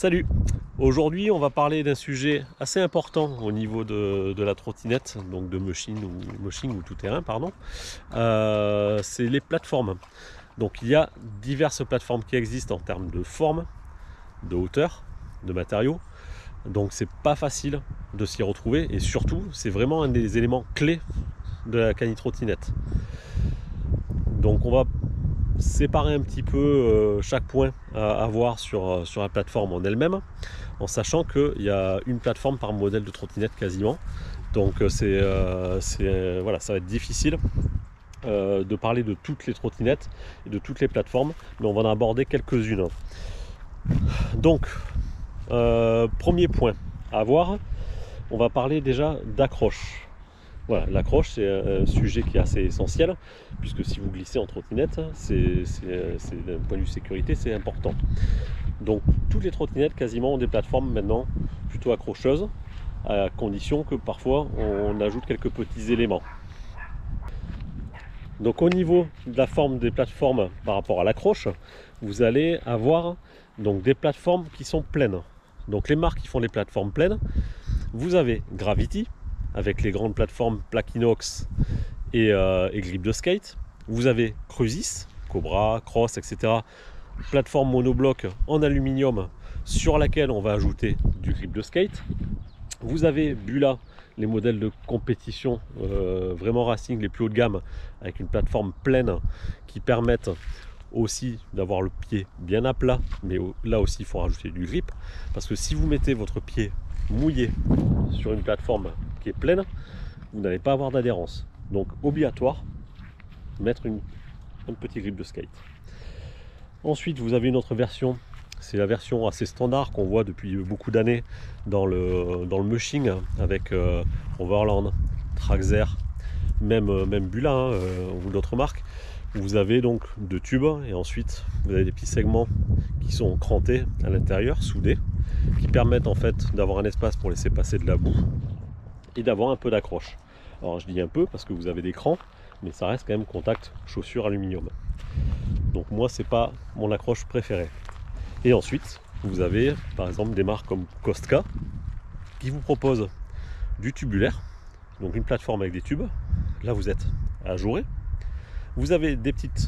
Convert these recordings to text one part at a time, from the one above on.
Salut! Aujourd'hui, on va parler d'un sujet assez important au niveau de la trottinette, donc de mushing ou tout-terrain, pardon. C'est les plateformes. Donc il y a diverses plateformes qui existent en termes de forme, de hauteur, de matériaux. Donc c'est pas facile de s'y retrouver et surtout, c'est vraiment un des éléments clés de la cani-trottinette. Donc on va séparer un petit peu chaque point à voir sur la plateforme en elle-même, en sachant qu'il y a une plateforme par modèle de trottinette quasiment. Donc voilà, ça va être difficile de parler de toutes les trottinettes et de toutes les plateformes, mais on va en aborder quelques-unes. Donc, premier point à voir, on va parler déjà d'accroche. Voilà, l'accroche c'est un sujet qui est assez essentiel, puisque si vous glissez en trottinette, d'un point de vue sécurité, c'est important. Donc toutes les trottinettes quasiment ont des plateformes maintenant plutôt accrocheuses, à condition que parfois on ajoute quelques petits éléments. Donc au niveau de la forme des plateformes par rapport à l'accroche, vous allez avoir donc des plateformes qui sont pleines. Donc les marques qui font des plateformes pleines, vous avez Gravity, avec les grandes plateformes plaques inox et grip de skate. Vous avez Crucis, Cobra, Cross, etc. Plateforme monobloc en aluminium sur laquelle on va ajouter du grip de skate. Vous avez Bula, les modèles de compétition vraiment racing, les plus haut de gamme, avec une plateforme pleine qui permettent aussi d'avoir le pied bien à plat, mais là aussi il faut rajouter du grip, parce que si vous mettez votre pied mouillé sur une plateforme qui est pleine, vous n'allez pas avoir d'adhérence. Donc obligatoire, mettre un petit grip de skate. Ensuite, vous avez une autre version, c'est la version assez standard qu'on voit depuis beaucoup d'années dans le mushing, avec Overland, Traxxer, même Bula ou d'autres marques. Vous avez donc deux tubes et ensuite vous avez des petits segments qui sont crantés à l'intérieur, soudés, qui permettent en fait d'avoir un espace pour laisser passer de la boue et d'avoir un peu d'accroche. Alors je dis un peu parce que vous avez des crans, mais ça reste quand même contact chaussure aluminium. Donc moi c'est pas mon accroche préférée. Et ensuite vous avez par exemple des marques comme Costka qui vous proposent du tubulaire, donc une plateforme avec des tubes. Là vous êtes ajouré. Vous avez des petites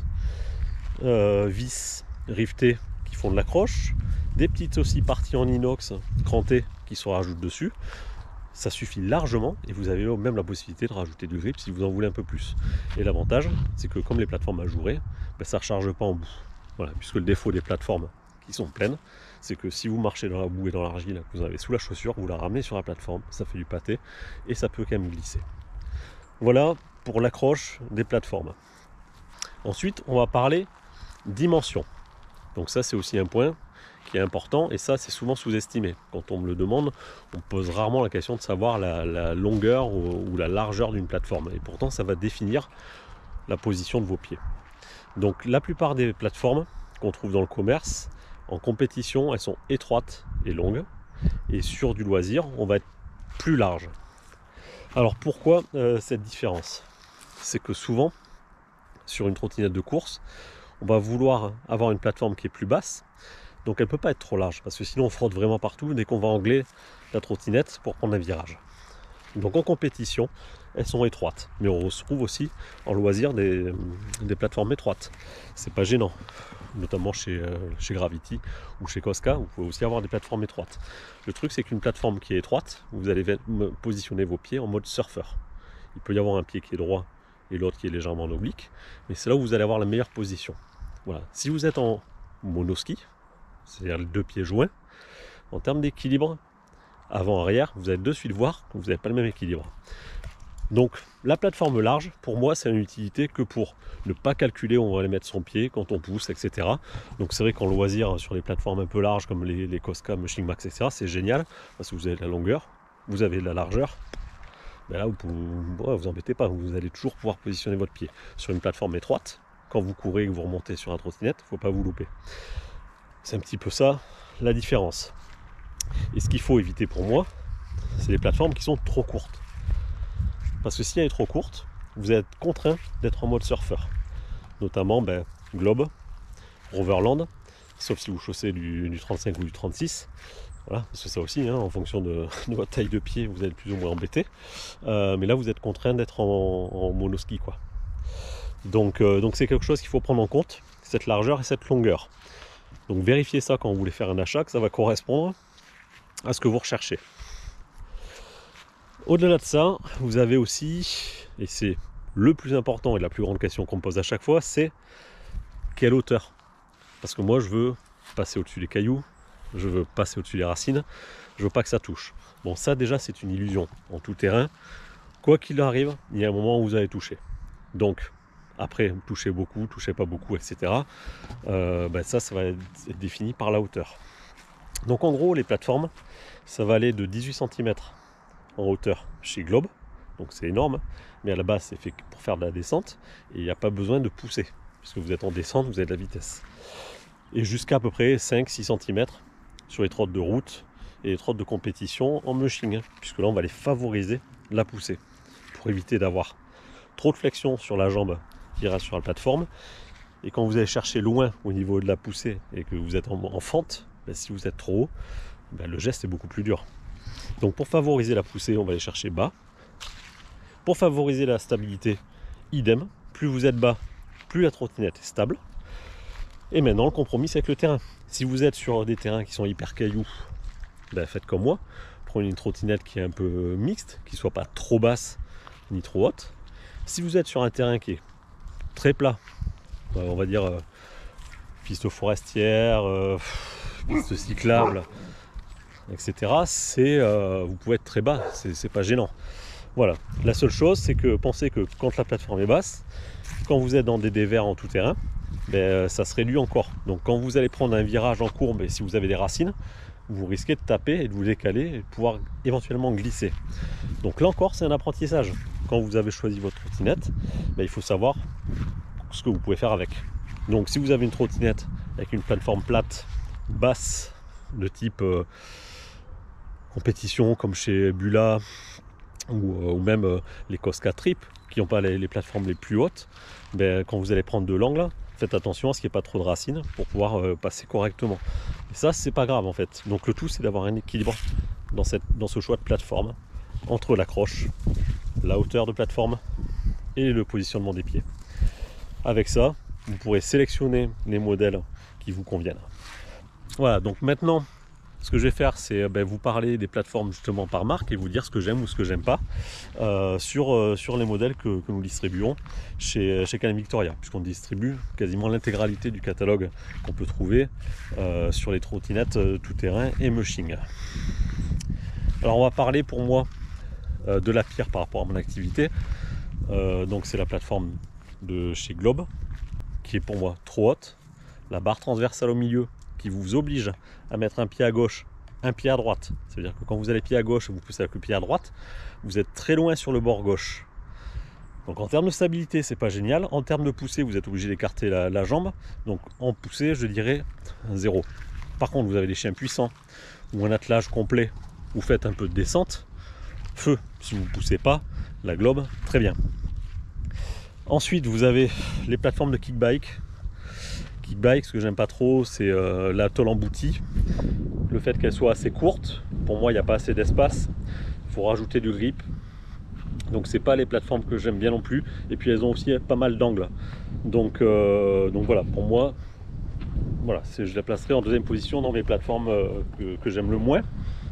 vis rivetées qui font de l'accroche, des petites aussi parties en inox crantées qui se rajoutent dessus. Ça suffit largement et vous avez même la possibilité de rajouter du grip si vous en voulez un peu plus. Et l'avantage, c'est que comme les plateformes ajourées, ça ne recharge pas en boue. Voilà, puisque le défaut des plateformes qui sont pleines, c'est que si vous marchez dans la boue et dans l'argile que vous avez sous la chaussure, vous la ramenez sur la plateforme, ça fait du pâté et ça peut quand même glisser. Voilà pour l'accroche des plateformes. Ensuite, on va parler dimension. Donc ça, c'est aussi un point qui est important et ça, c'est souvent sous-estimé. Quand on me le demande, on pose rarement la question de savoir la longueur ou la largeur d'une plateforme. Et pourtant, ça va définir la position de vos pieds. Donc la plupart des plateformes qu'on trouve dans le commerce, en compétition, elles sont étroites et longues. Et sur du loisir, on va être plus large. Alors pourquoi cette différence? C'est que souvent, sur une trottinette de course, on va vouloir avoir une plateforme qui est plus basse, donc elle ne peut pas être trop large, parce que sinon on frotte vraiment partout dès qu'on va angler la trottinette pour prendre un virage. Donc en compétition, elles sont étroites, mais on retrouve aussi en loisir des plateformes étroites. C'est pas gênant, notamment chez Gravity ou chez Costka, vous pouvez aussi avoir des plateformes étroites. Le truc c'est qu'une plateforme qui est étroite, vous allez positionner vos pieds en mode surfeur. Il peut y avoir un pied qui est droit et l'autre qui est légèrement en oblique, mais c'est là où vous allez avoir la meilleure position. Voilà. Si vous êtes en monoski, c'est-à-dire les deux pieds joints, en termes d'équilibre avant-arrière, vous allez de suite voir que vous n'avez pas le même équilibre. Donc la plateforme large, pour moi, c'est une utilité que pour ne pas calculer où on va aller mettre son pied quand on pousse, etc. Donc c'est vrai qu'en loisir, sur les plateformes un peu larges comme les Costka, Mushing Max, etc., c'est génial, parce que vous avez de la longueur, vous avez de la largeur. Ben là, vous embêtez pas, vous allez toujours pouvoir positionner votre pied. Sur une plateforme étroite, quand vous courez et que vous remontez sur un trottinette, il ne faut pas vous louper. C'est un petit peu ça la différence. Et ce qu'il faut éviter pour moi, c'est les plateformes qui sont trop courtes. Parce que si elle est trop courte, vous êtes contraint d'être en mode surfeur. Notamment Globe, Overland, sauf si vous chaussez du 35 ou du 36. Voilà, c'est ça aussi, hein, en fonction de votre taille de pied, vous êtes plus ou moins embêté. Mais là, vous êtes contraint d'être en monoski, quoi. Donc c'est quelque chose qu'il faut prendre en compte, cette largeur et cette longueur. Donc vérifiez ça quand vous voulez faire un achat, que ça va correspondre à ce que vous recherchez. Au-delà de ça, vous avez aussi, et c'est le plus important et la plus grande question qu'on me pose à chaque fois, c'est quelle hauteur? Parce que moi je veux passer au-dessus des cailloux, je veux passer au-dessus des racines, je veux pas que ça touche. Bon, ça déjà c'est une illusion. En tout terrain, quoi qu'il arrive, il y a un moment où vous allez toucher. Donc après, vous touchez beaucoup, touchez pas beaucoup, etc. Ça va être défini par la hauteur. Donc en gros, les plateformes, ça va aller de 18 cm en hauteur chez Globe, donc c'est énorme, mais à la base c'est fait pour faire de la descente et il n'y a pas besoin de pousser, puisque vous êtes en descente, vous avez de la vitesse. Et jusqu'à peu près 5-6 cm sur les trottes de route et les trottes de compétition en mushing, puisque là on va les favoriser la poussée, pour éviter d'avoir trop de flexion sur la jambe qui reste sur la plateforme. Et quand vous allez chercher loin au niveau de la poussée et que vous êtes en fente, si vous êtes trop haut, le geste est beaucoup plus dur. Donc pour favoriser la poussée, on va aller chercher bas. Pour favoriser la stabilité, idem. Plus vous êtes bas, plus la trottinette est stable. Et maintenant, le compromis, c'est avec le terrain. Si vous êtes sur des terrains qui sont hyper cailloux, faites comme moi. Prenez une trottinette qui est un peu mixte, qui ne soit pas trop basse ni trop haute. Si vous êtes sur un terrain qui est très plat, on va dire piste forestière, piste cyclable, etc. Vous pouvez être très bas, c'est pas gênant. Voilà. La seule chose, c'est que pensez que quand la plateforme est basse, quand vous êtes dans des dévers en tout terrain, ça se réduit encore. Donc quand vous allez prendre un virage en courbe et si vous avez des racines, vous risquez de taper et de vous décaler et de pouvoir éventuellement glisser. Donc là encore, c'est un apprentissage. Quand vous avez choisi votre trottinette, il faut savoir ce que vous pouvez faire avec. Donc si vous avez une trottinette avec une plateforme plate, basse, de type compétition comme chez Bula ou même les Cosca Trip qui n'ont pas les plateformes les plus hautes, quand vous allez prendre de l'angle, faites attention à ce qu'il n'y ait pas trop de racines pour pouvoir passer correctement. Et ça, c'est pas grave en fait. Donc le tout, c'est d'avoir un équilibre dans ce choix de plateforme entre l'accroche, la hauteur de plateforme et le positionnement des pieds. Avec ça, vous pourrez sélectionner les modèles qui vous conviennent. Voilà, donc maintenant, ce que je vais faire, c'est vous parler des plateformes justement par marque et vous dire ce que j'aime ou ce que j'aime pas sur les modèles que nous distribuons chez Can-Am Victoria, puisqu'on distribue quasiment l'intégralité du catalogue qu'on peut trouver sur les trottinettes tout-terrain et mushing. Alors on va parler pour moi de la pire par rapport à mon activité. Donc c'est la plateforme de chez Globe qui est pour moi trop haute, la barre transversale au milieu qui vous oblige à mettre un pied à gauche, un pied à droite. C'est-à-dire que quand vous allez pied à gauche, vous poussez avec le pied à droite, vous êtes très loin sur le bord gauche. Donc en termes de stabilité, c'est pas génial. En termes de poussée, vous êtes obligé d'écarter la jambe. Donc en poussée, je dirais 0. Par contre, vous avez des chiens puissants ou un attelage complet, vous faites un peu de descente, feu. Si vous ne poussez pas, la Globe, très bien. Ensuite, vous avez les plateformes de kickbike. Kickbike, ce que j'aime pas trop, c'est la tôle emboutie. Le fait qu'elle soit assez courte, pour moi, il n'y a pas assez d'espace. Il faut rajouter du grip. Donc, c'est pas les plateformes que j'aime bien non plus. Et puis, elles ont aussi pas mal d'angles. Donc voilà, pour moi, voilà, je la placerai en deuxième position dans mes plateformes que j'aime le moins.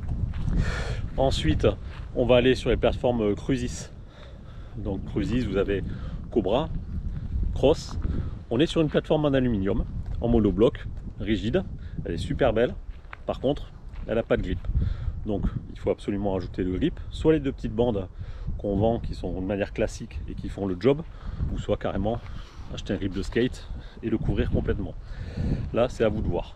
Ensuite, on va aller sur les plateformes Cruisis. Donc, Cruisis, vous avez Cobra, Cross. On est sur une plateforme en aluminium, en monobloc, rigide. Elle est super belle. Par contre, elle n'a pas de grip. Donc, il faut absolument ajouter le grip. Soit les deux petites bandes qu'on vend, qui sont de manière classique et qui font le job, ou soit carrément acheter un grip de skate et le couvrir complètement. Là, c'est à vous de voir.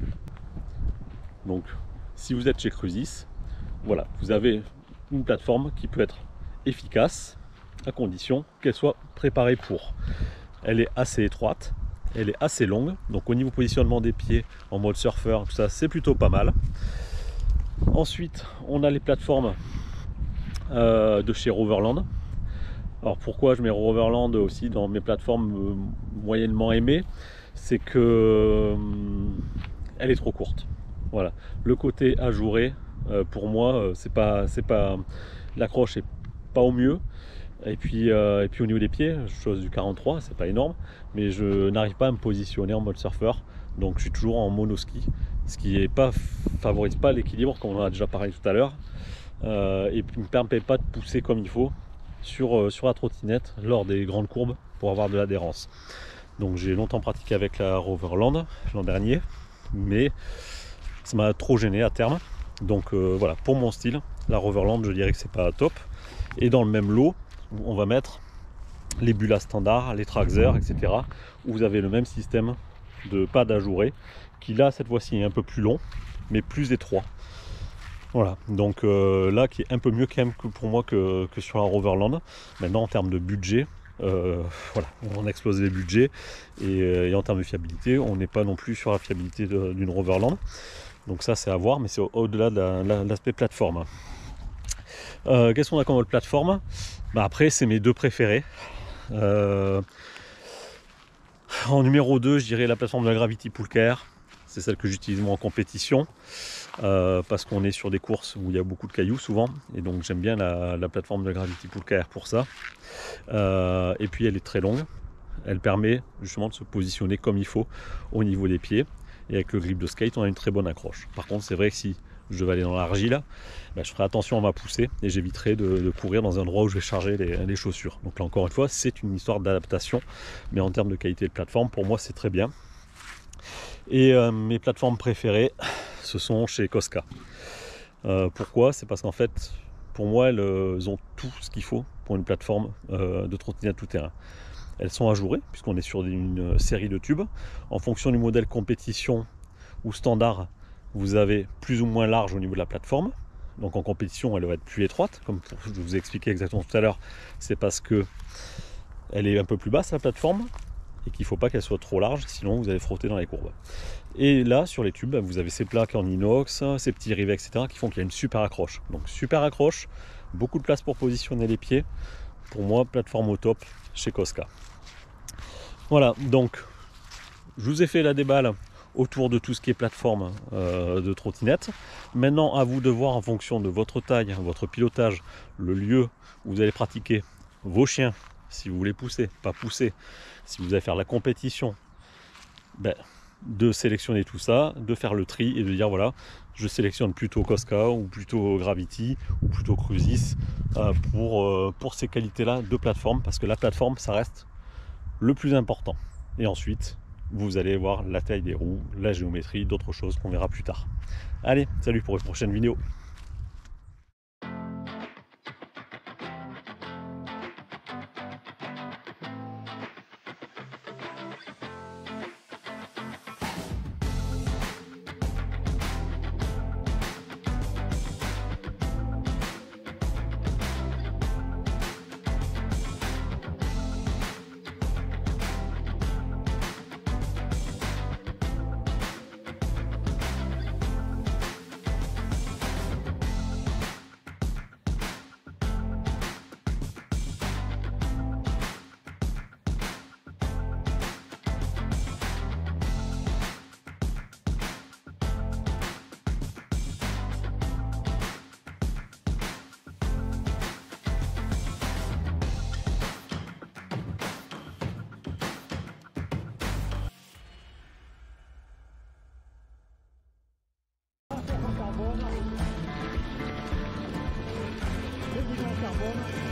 Donc, si vous êtes chez Cruisis, voilà, vous avez une plateforme qui peut être efficace à condition qu'elle soit préparée pour. Elle est assez étroite, elle est assez longue, donc au niveau positionnement des pieds en mode surfeur, tout ça, c'est plutôt pas mal. Ensuite, on a les plateformes de chez Roverland. Alors pourquoi je mets Roverland aussi dans mes plateformes moyennement aimées? c'est que elle est trop courte. Voilà, le côté ajouré, pour moi, c'est pas l'accroche est pas au mieux. Et puis au niveau des pieds, je chose du 43, c'est pas énorme, mais je n'arrive pas à me positionner en mode surfeur, donc je suis toujours en monoski, ce qui est pas, favorise pas l'équilibre, comme on en a déjà parlé tout à l'heure, et ne me permet pas de pousser comme il faut sur la trottinette lors des grandes courbes pour avoir de l'adhérence. Donc j'ai longtemps pratiqué avec la Roverland l'an dernier, mais ça m'a trop gêné à terme. Donc voilà, pour mon style, la Roverland, je dirais que c'est pas top. Et dans le même lot, on va mettre les Bula standards, les Traxxer, etc. où vous avez le même système de pad ajouré, qui là, cette fois-ci, est un peu plus long, mais plus étroit. Voilà, donc là, qui est un peu mieux quand même que pour moi que sur la Roverland. Maintenant, en termes de budget, voilà, on explose les budgets, et en termes de fiabilité, on n'est pas non plus sur la fiabilité d'une Roverland. Donc ça, c'est à voir, mais c'est au-delà de l'aspect plateforme. Qu'est-ce qu'on a comme autre plateforme? Après, c'est mes deux préférés. En numéro 2, je dirais la plateforme de la Gravity Poolcare. C'est celle que j'utilise moi en compétition, parce qu'on est sur des courses où il y a beaucoup de cailloux souvent, et donc j'aime bien la plateforme de la Gravity Poolcare pour ça. Et puis elle est très longue, elle permet justement de se positionner comme il faut au niveau des pieds, et avec le grip de skate on a une très bonne accroche. Par contre, c'est vrai que si je vais aller dans l'argile, je ferai attention à ma poussée et j'éviterai de courir dans un endroit où je vais charger les chaussures. Donc là encore une fois, c'est une histoire d'adaptation, mais en termes de qualité de plateforme, pour moi c'est très bien. Et mes plateformes préférées, ce sont chez Cosca. Pourquoi? C'est parce qu'en fait, pour moi, elles ont tout ce qu'il faut pour une plateforme de trottinette tout terrain. Elles sont ajourées, puisqu'on est sur une série de tubes. En fonction du modèle compétition ou standard, vous avez plus ou moins large au niveau de la plateforme. Donc en compétition, elle va être plus étroite, comme je vous ai expliqué exactement tout à l'heure. C'est parce que elle est un peu plus basse, la plateforme, et qu'il ne faut pas qu'elle soit trop large, sinon vous allez frotter dans les courbes. Et là, sur les tubes, vous avez ces plaques en inox, ces petits rivets, etc., qui font qu'il y a une super accroche. Donc super accroche, beaucoup de place pour positionner les pieds. Pour moi, plateforme au top chez Cosca. Voilà, donc je vous ai fait la déballe autour de tout ce qui est plateforme de trottinette. Maintenant, à vous de voir en fonction de votre taille, votre pilotage, le lieu où vous allez pratiquer, vos chiens, si vous voulez pousser, pas pousser, si vous allez faire la compétition, de sélectionner tout ça, de faire le tri et de dire voilà, je sélectionne plutôt Cosca ou plutôt Gravity ou plutôt Cruisis pour ces qualités-là de plateforme, parce que la plateforme, ça reste le plus important. Et ensuite, vous allez voir la taille des roues, la géométrie, d'autres choses qu'on verra plus tard. Allez, salut pour une prochaine vidéo. Carbone.